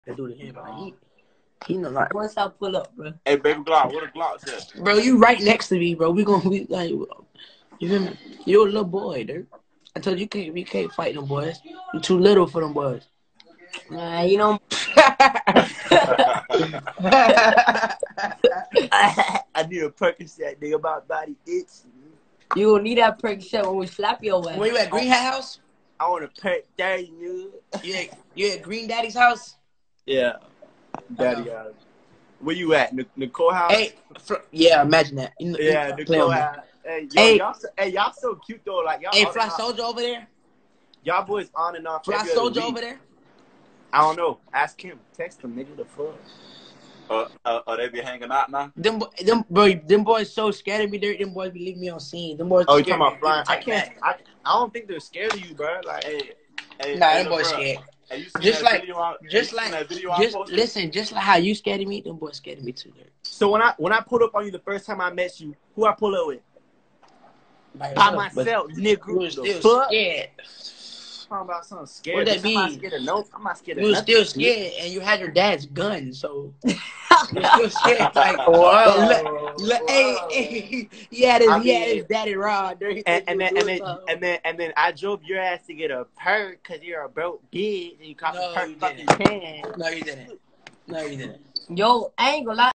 That dude here, bro. He know like. Once I pull up, bro. Hey, baby Glock, what a Glock said? Bro, you right next to me, bro. We gonna be like, you feel me? You a little boy, dude. I told you we can't fight them boys. You too little for them boys. Nah, you know. I need a Percocet, nigga. My body itch. You gonna need that Percocet when we slap your ass. Where you at, Green Hat House? I want a Perc 30, nigga. You at Green Daddy's house? Yeah. Daddy house. Where you at? Nicole house? Hey, yeah, imagine that. Yeah, Nicole house. Hey, y'all so cute though. Like y'all. Hey, Fly Soldier over there. Y'all boys on and off. Fly Soldier over there. I don't know. Ask him. Text him, nigga. The fuck. They be hanging out now. Them boys so scared of me. Them boys be leaving me on scene. Them boys. Oh, you talking about flying? I don't think they're scared of you, bro. Like, nah, them boys scared. Hey, just like how you scared of me, them boys scared of me too. Dude. So when I pulled up on you the first time I met you, who I pull up with? By myself, nigga. You was still scared. Talking about something scared. What that mean? I'm not scared of You was nothing. still scared, and you had your dad's gun, so you still scared. Like, hey, he had his daddy rod. And then I drove your ass to get a perk because you're a broke bitch and you cost a perk fucking 10. No, you didn't. Yo, I ain't gonna lie.